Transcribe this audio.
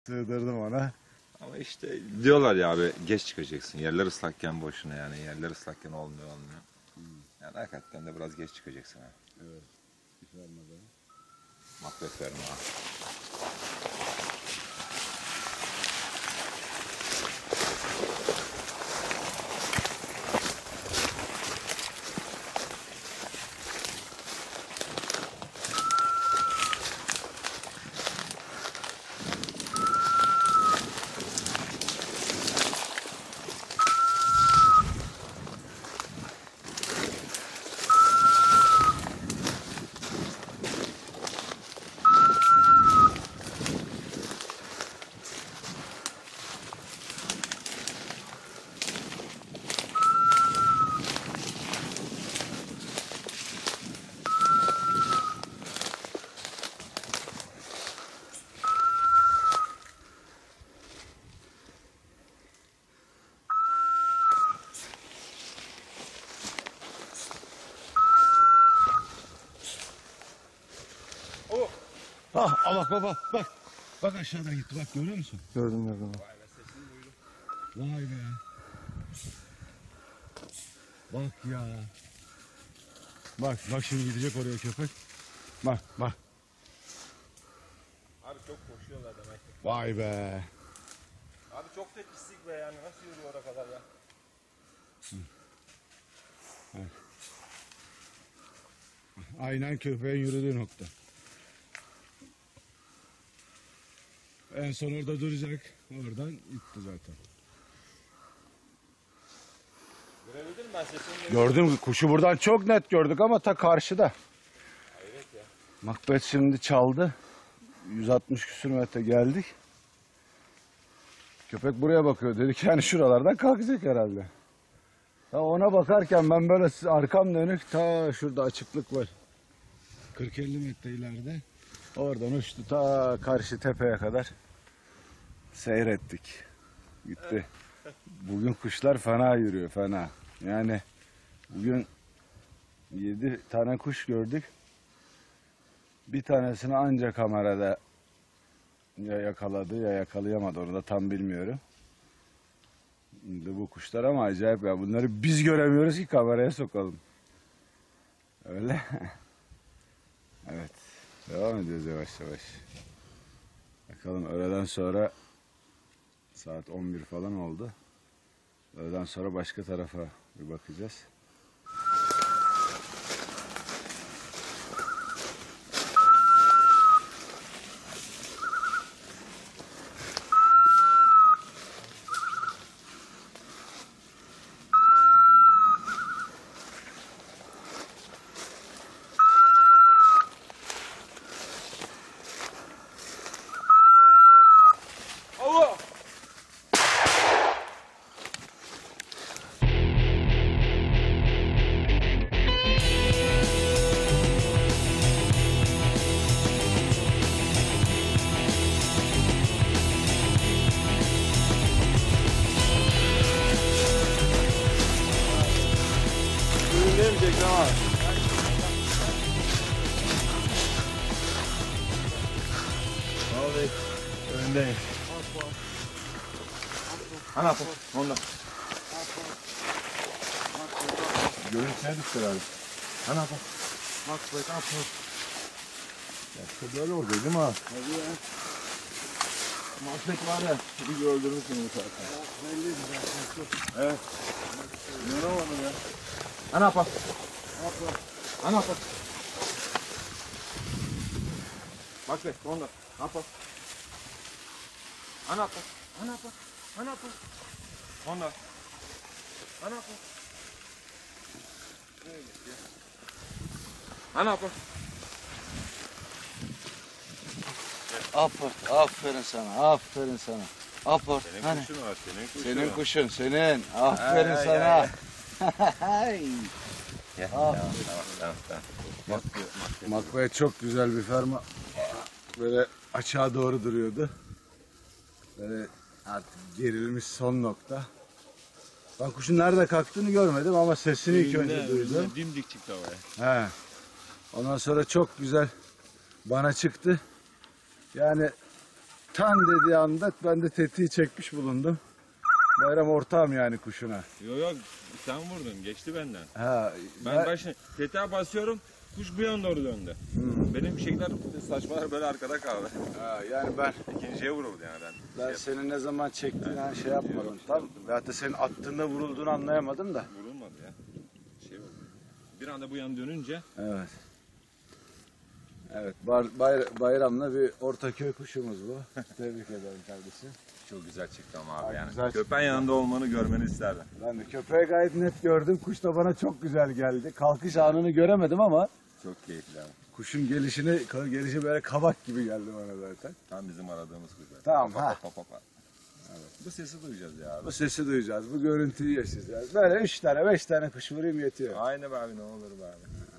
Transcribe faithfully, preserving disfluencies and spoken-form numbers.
Sığdırdım ona. Ama işte diyorlar ya abi, geç çıkacaksın. Yerler ıslakken boşuna yani. Yerler ıslakken olmuyor olmuyor. Hmm. Yani hakikaten de biraz geç çıkacaksın ha. Evet. Hiç olmadı. Makbet verme ha. Ah, ah bak baba bak. Bak aşağıdan gitti bak, görüyor musun? Gördüm gördüm. Vay be, sesini duydum. Vay be. Bak ya. Bak bak şimdi gidecek oraya köpek. Bak bak. Abi çok koşuyorlar demek ki. Vay be. Abi çok da pislik be yani. Nasıl yürüyor oraya kadar ya? Evet. Aynen köpeğin yürüdüğü nokta. En son orada duracak. Oradan gitti zaten. Görebildin mi ben sesini? Gördüm, kuşu buradan çok net gördük ama ta karşıda. Hayret ya. Makbet şimdi çaldı. yüz altmış küsür metre geldik. Köpek buraya bakıyor. Dedik yani şuralardan kalkacak herhalde. Ta ona bakarken ben böyle arkam dönük, ta şurada açıklık var. kırk elli metre ileride. Oradan uçtu ta karşı tepeye kadar. Seyrettik. Gitti. Bugün kuşlar fena yürüyor, fena. Yani bugün yedi tane kuş gördük. Bir tanesini ancak kamerada ya yakaladı ya yakalayamadı, onu da tam bilmiyorum. Şimdi bu kuşlar ama acayip ya. Bunları biz göremiyoruz ki kameraya sokalım. Öyle. Evet. Devam ediyoruz yavaş yavaş. Bakalım öğleden sonra saat on bir falan oldu. Öğleden sonra başka tarafa bir bakacağız. Öndeyim ama. Vallahi öndeyim. Ana bak, onda. Görüntüye düştü herhalde. Ana bak. Bak bak bak. Ya böyle oradaydı değil mi ha? Hadi ya. Mahvet var ya. Bir öldürürsün bu saatte. Belliydi zaten. Evet. İnanamadım ya. Ana bak. Ana bak. Bak be, onda. Ana bak. Ana bak. Ana bak. Ana bak. Onda. Ana bak. Ana bak. Aferin, aferin sana, aferin sana. Aferin. Senin Hani? kuşun var, senin kuşun. Senin kuşun, senin. Aferin Ay, ay, sana. ay. Ay. Gel, Ah. tamam, tamam, tamam. Mak Makbet çok güzel bir ferma. Böyle aşağı doğru duruyordu. Böyle artık gerilmiş son nokta. Ben kuşun nerede kalktığını görmedim ama sesini ilk önce duydum. Dimdik çıktı havaya. He. Ondan sonra çok güzel bana çıktı. Yani Tan dediği anda ben de tetiği çekmiş bulundum. Bayram ortağım yani kuşuna. Yok yok sen vurdun geçti benden. Ha, Ben ya- başına tetiğe basıyorum kuş bu yana doğru döndü. Benim şeyler saçmalar böyle arkada kaldı. ha, yani ben İkinciye vuruldu yani ben. ben senin ne zaman çektiğini hani şey yapmadım. Tam veyahut da senin attığında vurulduğunu anlayamadım da. Vurulmadı ya. Şey oldu. Bir anda bu yana dönünce Evet. Evet, Bar- Bay- Bayram'la bir Ortaköy kuşumuz bu. Tebrik ederim kardeşim. çok güzel çıktı ama abi Abi yani. güzel çıktı. Köpeğin yanında olmanı görmeni isterdim. Ben de köpeği gayet net gördüm. Kuş da bana çok güzel geldi. Kalkış anını göremedim ama Çok keyifli abi. kuşun gelişini, gelişi böyle kabak gibi geldi bana zaten. Tam bizim aradığımız kuş. Tamam, Pa, ha. pa, pa, pa. Bu sesi duyacağız ya abi. Bu sesi duyacağız, bu görüntüyü yaşayacağız. Böyle üç tane, beş tane kuş vurayım yetiyor. Aynı be abi ne olur be abi.